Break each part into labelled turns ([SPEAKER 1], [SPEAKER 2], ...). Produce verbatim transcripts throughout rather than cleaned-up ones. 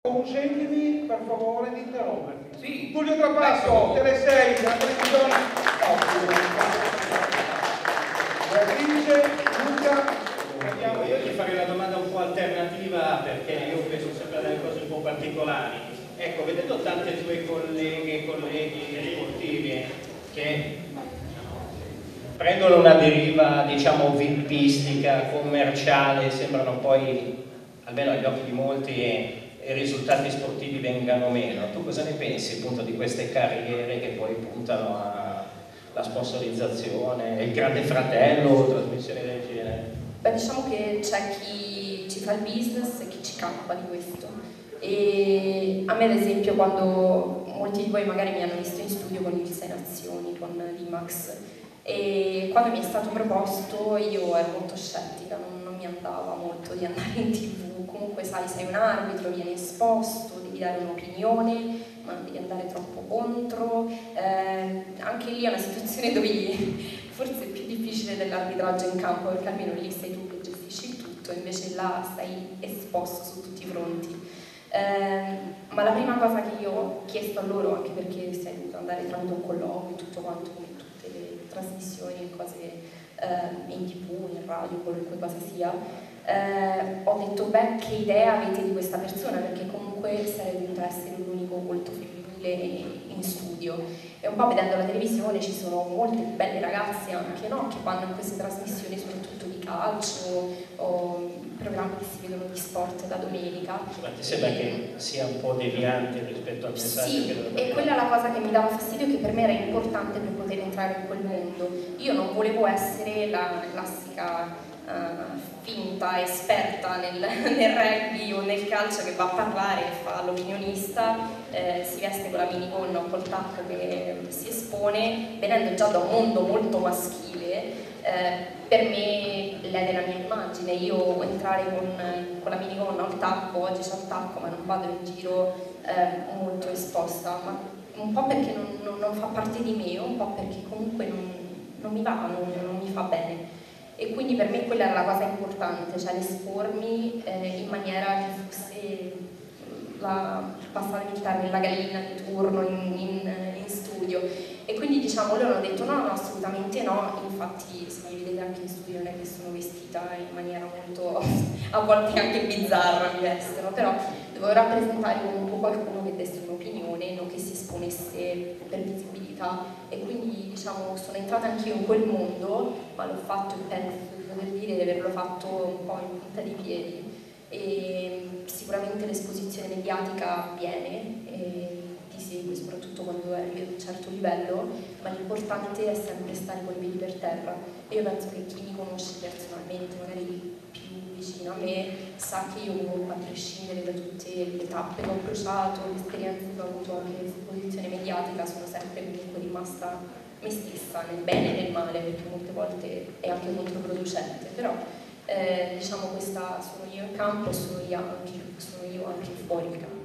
[SPEAKER 1] Consentimi per favore di interromperti.
[SPEAKER 2] Sì.
[SPEAKER 1] Tullio Trapasso, Tele sei, la televisione. Beatrice, Luca.
[SPEAKER 2] Andiamo, io ti farei una domanda un po' alternativa, perché io penso sempre a delle cose un po' particolari. Ecco, vedendo tante tue colleghe e colleghi sportivi che prendono una deriva, diciamo, vippistica, commerciale, sembrano poi, almeno agli occhi di molti, i risultati sportivi vengano meno. Tu cosa ne pensi appunto di queste carriere che poi puntano alla sponsorizzazione, il grande fratello, trasmissioni del genere?
[SPEAKER 3] Beh, diciamo che c'è chi ci fa il business e chi ci campa di questo. E a me ad esempio, quando molti di voi magari mi hanno visto in studio con il Sei Nazioni, con l'Imax, e quando mi è stato proposto io ero molto scettica, non, non mi andava molto di andare in tv. Comunque sai, sei un arbitro, vieni esposto, devi dare un'opinione, ma non devi andare troppo contro. Eh, anche lì è una situazione dove forse è più difficile dell'arbitraggio in campo, perché almeno lì sei tu che gestisci il tutto, invece là stai esposto su tutti i fronti. Eh, ma la prima cosa che io ho chiesto a loro, anche perché sei dovuto andare tramite un colloquio, tutto quanto, come tutte le trasmissioni, cose eh, in tv, in radio, qualunque cosa sia, eh, ho detto, beh, che idea avete di questa persona, perché comunque sarei dovuta essere l'unico volto femminile in studio. E un po' vedendo la televisione ci sono molte belle ragazze anche, no? Che vanno in queste trasmissioni soprattutto di calcio o programmi che si vedono di sport la domenica.
[SPEAKER 2] Ma ti sembra che sia un po' deviante rispetto al messaggio
[SPEAKER 3] sì,
[SPEAKER 2] che dovrebbe
[SPEAKER 3] e quella è la cosa che mi dava fastidio, che per me era importante per poter entrare in quel mondo. Io non volevo essere la classica uh, finta esperta nel, nel rugby o nel calcio che va a parlare e fa l'opinionista, eh, si veste con la minigonna o col tacco che si espone, venendo già da un mondo molto maschile. Eh, per me lede la mia immagine. Io vuoi entrare con, con la minigonna o il tacco, oggi c'ho il tacco ma non vado in giro eh, molto esposta, ma un po' perché non, non, non fa parte di me, un po' perché comunque non, non mi va, non, non mi fa bene. E quindi per me quella era la cosa importante, cioè espormi eh, in maniera che fosse la, passatemi il termine, la gallina di turno in, in, in studio. E quindi diciamo loro hanno detto no, no, assolutamente no. Infatti se mi vedete anche in studio non è che sono vestita in maniera molto a volte anche bizzarra, mi vestono, però dovevo rappresentare comunque qualcuno che desse un'opinione, non che si esponesse per visibilità. E quindi diciamo sono entrata anch'io in quel mondo, ma l'ho fatto e penso di poter dire di averlo fatto un po' in punta di piedi. E sicuramente l'esposizione mediatica avviene e ti segue soprattutto quando arrivi ad un certo livello, ma l'importante è sempre stare con i piedi per terra. E io penso che chi mi conosce personalmente, magari più vicino a me, sa che io comunque, a prescindere da tutte le tappe che ho bruciato, le esperienze che ho avuto anche l'esposizione mediatica, sono sempre comunque rimasta me stessa, nel bene e nel male, perché molte volte è anche controproducente, però eh, diciamo questa sono io in campo e sono io anche, sono io anche fuori il campo.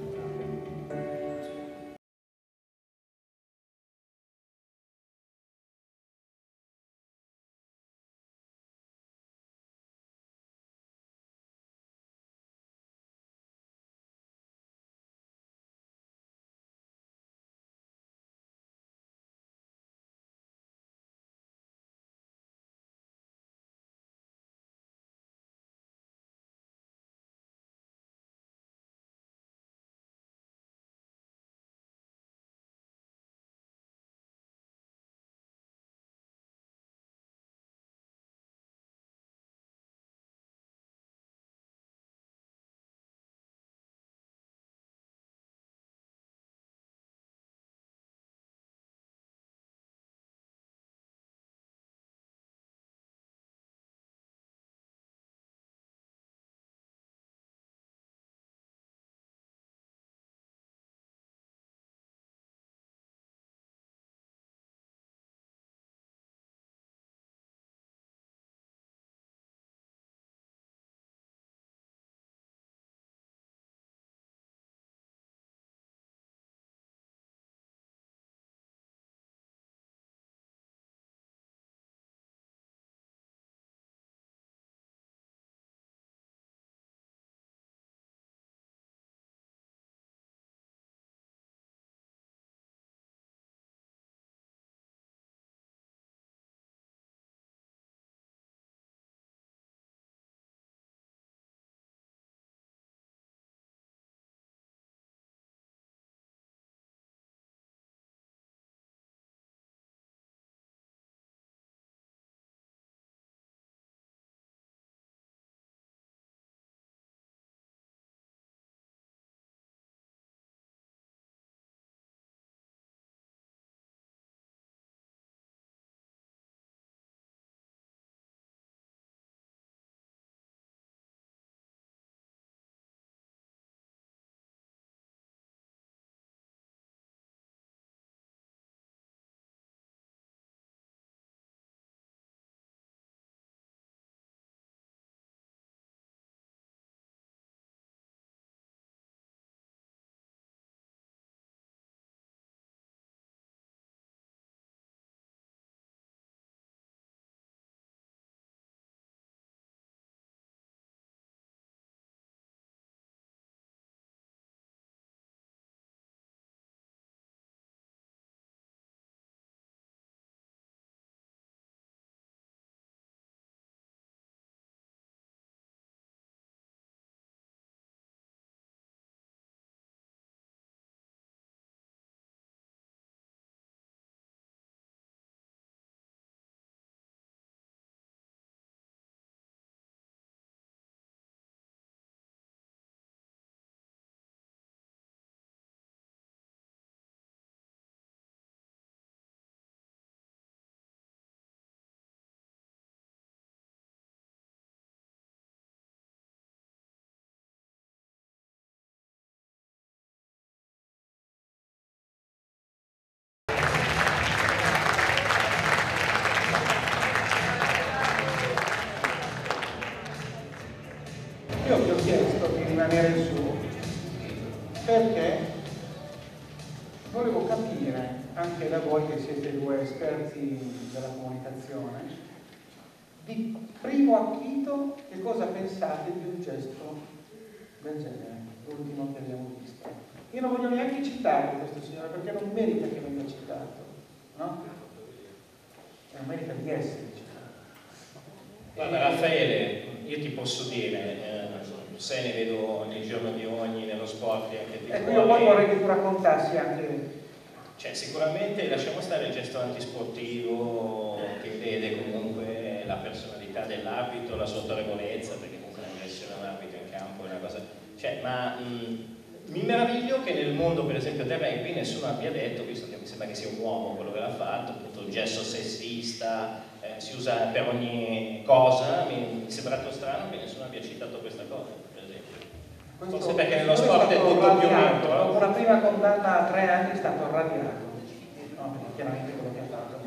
[SPEAKER 1] rimanere su, perché volevo capire anche da voi che siete due esperti della comunicazione, di primo acchito che cosa pensate di un gesto del genere, l'ultimo che abbiamo visto. Io non voglio neanche citare questo signore perché non merita che venga citato, no? Non merita di essere citato.
[SPEAKER 2] Guarda Raffaele, io ti posso dire, eh, se ne vedo nel giorno di ogni, nello sport e anche di
[SPEAKER 1] Ecco, io poi vorrei che tu raccontassi anche.
[SPEAKER 2] Cioè, sicuramente lasciamo stare il gesto antisportivo che vede comunque la personalità dell'arbitro, la sua autorevolezza, perché comunque l'aggressione all'arbitro in campo è una cosa. Cioè, ma mh, mi meraviglio che nel mondo, per esempio, del rugby nessuno abbia detto, visto che mi sembra che sia un uomo quello che l'ha fatto, appunto il gesto sessista, eh, si usa per ogni cosa, mi, mi è sembrato strano che nessuno abbia citato questa cosa, per esempio.
[SPEAKER 1] Questo,
[SPEAKER 2] forse perché nello sport è tutto più lento.
[SPEAKER 1] Dopo una prima condanna a tre anni è stato radiato, no, perché chiaramente quello che ha fatto.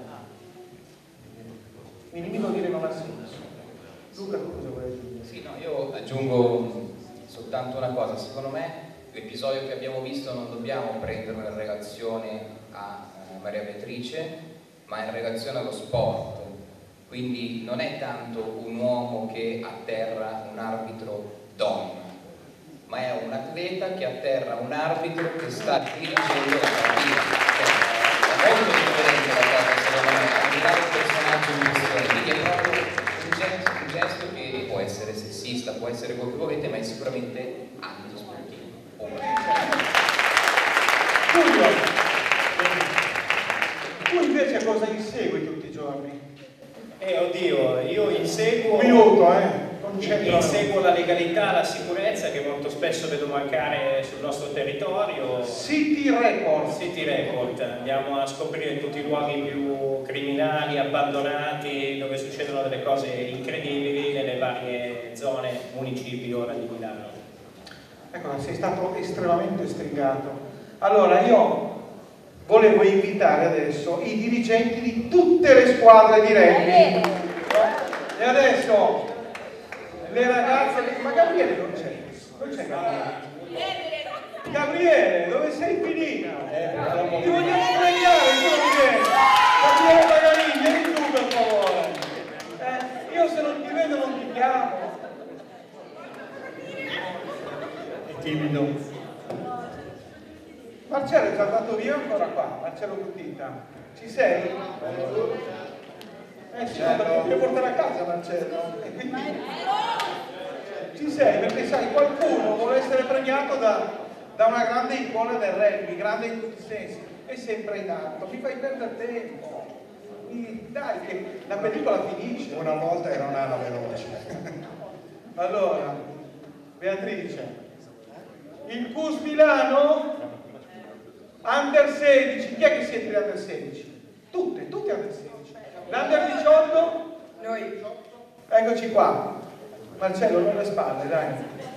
[SPEAKER 1] Quindi mi devo dire non ha senso. Luca, tu cosa vuoi aggiungere?
[SPEAKER 4] Sì, no, io aggiungo soltanto una cosa, secondo me l'episodio che abbiamo visto non dobbiamo prenderlo in relazione a eh, Maria Beatrice, ma in relazione allo sport. Quindi non è tanto un uomo che atterra un arbitro donna, ma è un atleta che atterra un arbitro che sta dirigendo la partita. Cioè, è molto differente la cosa, secondo me, al di là del personaggio in questione. Quindi è proprio un gesto, un gesto che può essere sessista, può essere quello che volete, ma è sicuramente antisportivo.
[SPEAKER 1] Giulio, tu invece cosa insegui tutti i giorni?
[SPEAKER 2] Eh, oddio, io inseguo...
[SPEAKER 1] Un minuto, eh?
[SPEAKER 2] Inseguo la legalità, la sicurezza che molto spesso vedo mancare sul nostro territorio.
[SPEAKER 1] City Report.
[SPEAKER 2] City Report, andiamo a scoprire tutti i luoghi più criminali, abbandonati, dove succedono delle cose incredibili nelle varie zone, municipi ora di Milano.
[SPEAKER 1] Ecco, sei stato estremamente stringato. Allora, io volevo invitare adesso i dirigenti di tutte le squadre di rugby. E adesso le ragazze, ma Gabriele non c'è, non c'è Gabriele. Gabriele, dove sei finito? Eh, ti vogliamo premiare, tu non vieni. Gabriele Pagarini, vieni tu per favore. Eh, io se non ti vedo non ti chiamo. È timido. Marcello è già andato via ancora qua, Marcello Buttita. Ci sei? Eh sì, no, perché devo portare a casa Marcello. E quindi... Ci sei, perché sai, qualcuno vuole essere premiato da, da una grande icona del rugby, grande in tutti i sensi, è sempre in alto, mi fai perdere tempo. Quindi, dai, che la pellicola finisce.
[SPEAKER 5] Una volta era un'ala veloce.
[SPEAKER 1] Allora, Beatrice, il C U S Milano Under sedici, chi è che siete di Under sedici? Tutte, tutte Under sedici. L'Under diciotto? Noi. Eccoci qua. Marcello, non le spalle, dai.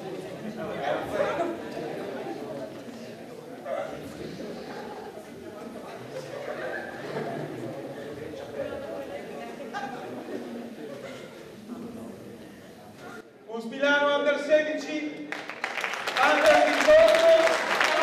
[SPEAKER 1] C U S Milano Under sedici, Under diciotto.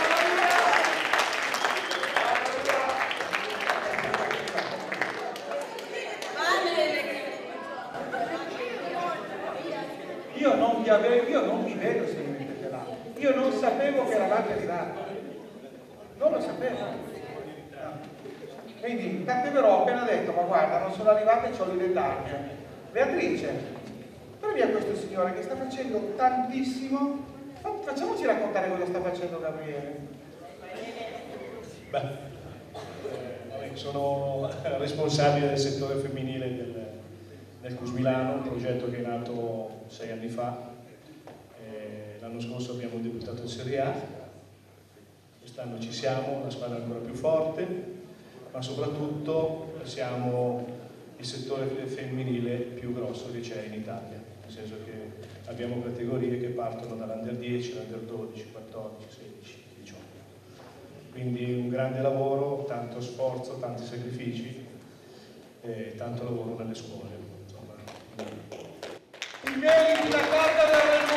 [SPEAKER 1] Io non vi avevo, io non vi vedo se mi mettete là. Io non sapevo che eravate arrivati. Non lo sapevo. No. Quindi, tant'è vero, ho appena detto, ma guarda, non sono arrivata e c'ho l'identità. Beatrice, prendi a questo signore che sta facendo tantissimo. Facciamoci raccontare cosa sta facendo Gabriele.
[SPEAKER 5] Beh, eh, sono responsabile del settore femminile del del C U S Milano, un progetto che è nato sei anni fa. Eh, l'anno scorso abbiamo debuttato in Serie A, quest'anno ci siamo, una squadra ancora più forte, ma soprattutto siamo il settore femminile più grosso che c'è in Italia, nel senso che abbiamo categorie che partono dall'Under dieci, l'Under dodici, quattordici, sedici, diciotto. Quindi un grande lavoro, tanto sforzo, tanti sacrifici e tanto lavoro nelle scuole.
[SPEAKER 1] I meriti da parte del